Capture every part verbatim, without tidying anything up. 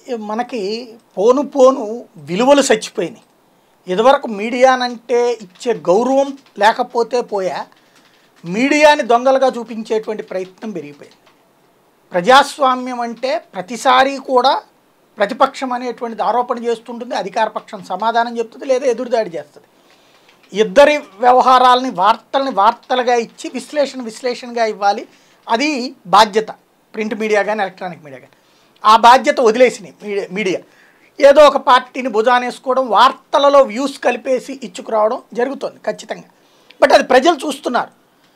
మనకి పోను పోను విలువలు చచ్చిపోయినాయి. ఇదివరకు మీడియానంటే ఇచ్చే గౌరవం లేకపోతే పోయా, మీడియాని దొంగలుగా చూపించేటువంటి ప్రయత్నం పెరిగిపోయింది. ప్రజాస్వామ్యం అంటే ప్రతిసారి కూడా ప్రతిపక్షం అనేటువంటిది ఆరోపణ చేస్తుంటుంది, అధికార పక్షం సమాధానం చెప్తుంది లేదా ఎదురుదాడి చేస్తుంది. ఇద్దరి వ్యవహారాలని వార్తల్ని వార్తలుగా ఇచ్చి విశ్లేషణ విశ్లేషణగా ఇవ్వాలి. అది బాధ్యత ప్రింట్ మీడియా కానీ ఎలక్ట్రానిక్ మీడియా కానీ. ఆ బాధ్యత వదిలేసినాయి మీడియా మీడియా ఏదో ఒక పార్టీని భుజానేసుకోవడం, వార్తలలో వ్యూస్ కలిపేసి ఇచ్చుకురావడం జరుగుతుంది ఖచ్చితంగా. బట్ అది ప్రజలు చూస్తున్నారు.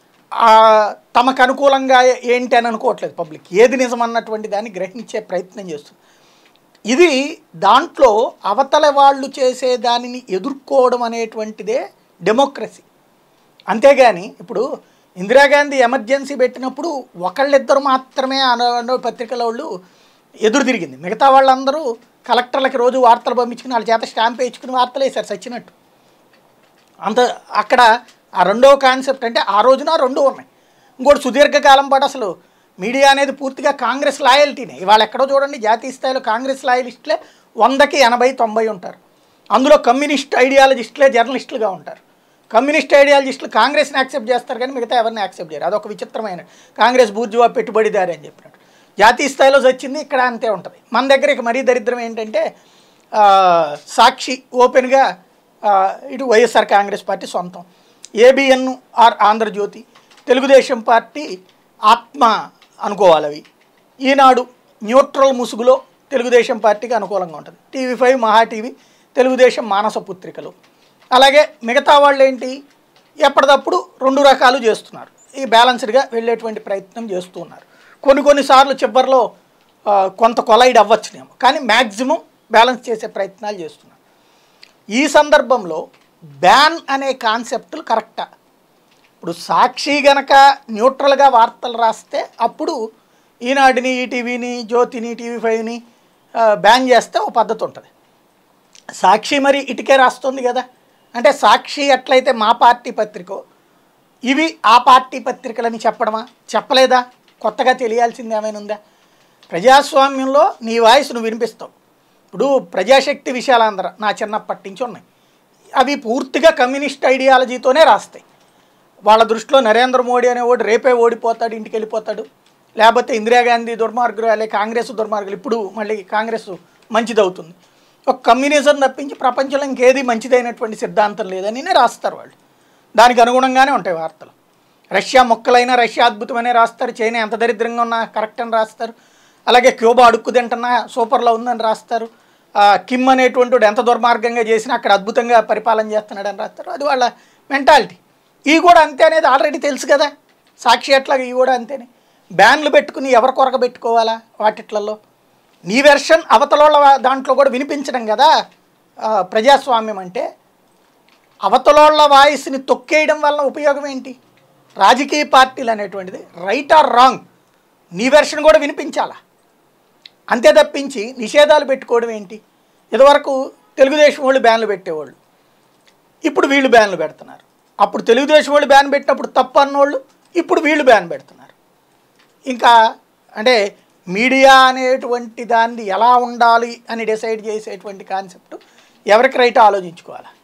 తమకు అనుకూలంగా ఏంటి అని అనుకోవట్లేదు పబ్లిక్. ఏది నిజమన్నటువంటి దాన్ని గ్రహించే ప్రయత్నం చేస్తుంది. ఇది దాంట్లో అవతల వాళ్ళు చేసే దానిని ఎదుర్కోవడం అనేటువంటిదే డెమోక్రసీ. అంతేగాని ఇప్పుడు ఇందిరాగాంధీ ఎమర్జెన్సీ పెట్టినప్పుడు ఒకళ్ళిద్దరు మాత్రమే అన్న పత్రికల వాళ్ళు ఎదురు తిరిగింది. మిగతా వాళ్ళందరూ కలెక్టర్లకి రోజు వార్తలు పంపించుకుని వాళ్ళ చేత స్టాంప్ వేయించుకుని వార్తలు వేశారు చచ్చినట్టు. అంత అక్కడ ఆ రెండవ కాన్సెప్ట్ అంటే ఆ రోజున రెండు ఉన్నాయి. ఇంకోటి సుదీర్ఘకాలం పాటు అసలు మీడియా అనేది పూర్తిగా కాంగ్రెస్ లాయల్టీనే. ఇవాళ ఎక్కడో చూడండి జాతీయ స్థాయిలో కాంగ్రెస్ లాయలిస్టులే వందకి ఎనభై తొంభై ఉంటారు. అందులో కమ్యూనిస్ట్ ఐడియాలజిస్టులే జర్నలిస్టులుగా ఉంటారు. కమ్యూనిస్ట్ ఐడియాలజిస్టులు కాంగ్రెస్ని యాక్సెప్ట్ చేస్తారు కానీ మిగతా ఎవరిని యాక్సెప్ట్ చేయరు. అదొక విచిత్రమైన కాంగ్రెస్ బూర్జువా పెట్టుబడిదారి అని చెప్పినట్టు. జాతీయ స్థాయిలో వచ్చింది ఇక్కడ అంతే ఉంటుంది. మన దగ్గర ఇక మరీ దరిద్రం ఏంటంటే సాక్షి ఓపెన్గా ఇటు వైఎస్ఆర్ కాంగ్రెస్ పార్టీ సొంతం, ఏబిఎన్ ఆర్ ఆంధ్రజ్యోతి, తెలుగుదేశం పార్టీ ఆత్మ అనుకోవాలి అవి, ఈనాడు న్యూట్రల్ ముసుగులో తెలుగుదేశం పార్టీకి అనుకూలంగా ఉంటుంది, TV five Maha TV Telugu Desam మానస పుత్రికలు. అలాగే మిగతా వాళ్ళు ఏంటి ఎప్పటికప్పుడు రెండు రకాలు చేస్తున్నారు. ఈ బ్యాలెన్స్డ్గా వెళ్ళేటువంటి ప్రయత్నం చేస్తూ ఉన్నారు. కొన్ని కొన్నిసార్లు చివరిలో కొంత కొలైడ్ అవ్వచ్చునేమో కానీ మ్యాక్సిమం బ్యాలెన్స్ చేసే ప్రయత్నాలు చేస్తున్నారు. ఈ సందర్భంలో బ్యాన్ అనే కాన్సెప్టులు కరెక్టా? ఇప్పుడు సాక్షి గనక న్యూట్రల్గా వార్తలు రాస్తే అప్పుడు ఈనాటిని ఈటీవీని జ్యోతిని టీవీ ఫైవ్ని బ్యాన్ చేస్తే ఒక పద్ధతి ఉంటుంది. సాక్షి మరి ఇటుకే రాస్తుంది కదా, అంటే సాక్షి ఎట్లయితే మా పార్టీ పత్రికో ఇవి ఆ పార్టీ పత్రికలని చెప్పడమా? చెప్పలేదా? కొత్తగా తెలియాల్సింది ఏమైనా ఉందా? ప్రజాస్వామ్యంలో నీ వాయిస్ నువ్వు వినిపిస్తావు. ఇప్పుడు ప్రజాశక్తి విశాలాంధ్ర నా చిన్నప్పటి నుంచి ఉన్నాయి. అవి పూర్తిగా కమ్యూనిస్ట్ ఐడియాలజీతోనే రాస్తాయి. వాళ్ళ దృష్టిలో నరేంద్ర మోడీ అనేవాడు రేపే ఓడిపోతాడు, ఇంటికి వెళ్ళిపోతాడు, లేకపోతే ఇందిరాగాంధీ దుర్మార్గురాలే, కాంగ్రెస్ దుర్మార్గులు, ఇప్పుడు మళ్ళీ కాంగ్రెస్ మంచిదవుతుంది, ఒక కమ్యూనిజం తప్పించి ప్రపంచంలో ఇంకేది మంచిదైనటువంటి సిద్ధాంతం లేదని రాస్తారు వాళ్ళు. దానికి అనుగుణంగానే ఉంటాయి వార్తలు. రష్యా మొక్కలైనా రష్యా అద్భుతమనే రాస్తారు, చైనా ఎంత దరిద్రంగా ఉన్నా కరెక్ట్ అని రాస్తారు, అలాగే క్యూబా అడుక్కు తింటున్నా సూపర్లో ఉందని రాస్తారు, కిమ్ అనేటువంటి వాడు ఎంత దుర్మార్గంగా చేసినా అక్కడ అద్భుతంగా పరిపాలన చేస్తున్నాడని రాస్తారు. అది వాళ్ళ మెంటాలిటీ. ఇవి కూడా అంతే అనేది ఆల్రెడీ తెలుసు కదా. సాక్షి అట్లాగా ఇవి కూడా అంతేనే. బ్యాన్లు పెట్టుకుని ఎవరి కొరక పెట్టుకోవాలా వాటిట్లలో? నీ వెర్షన్ అవతలోళ్ళ దాంట్లో కూడా వినిపించడం కదా ప్రజాస్వామ్యం అంటే. అవతలోళ్ళ వాయిస్ని తొక్కేయడం వల్ల ఉపయోగం ఏంటి? రాజకీయ పార్టీలు అనేటువంటిది రైట్ ఆర్ రాంగ్ నీ వెర్షన్ కూడా వినిపించాలా, అంతే తప్పించి నిషేధాలు పెట్టుకోవడం ఏంటి? ఇదివరకు తెలుగుదేశం వాళ్ళు బ్యాన్లు పెట్టేవాళ్ళు, ఇప్పుడు వీళ్ళు బ్యాన్లు పెడుతున్నారు. అప్పుడు తెలుగుదేశం వాళ్ళు బ్యాన్ పెట్టినప్పుడు తప్పు అన్నోళ్ళు ఇప్పుడు వీళ్ళు బ్యాన్ పెడుతున్నారు. ఇంకా అంటే మీడియా అనేటువంటి దాన్ని ఎలా ఉండాలి అని డిసైడ్ చేసేటువంటి కాన్సెప్ట్ ఎవరికి రైట్ ఆలోచించుకోవాలి.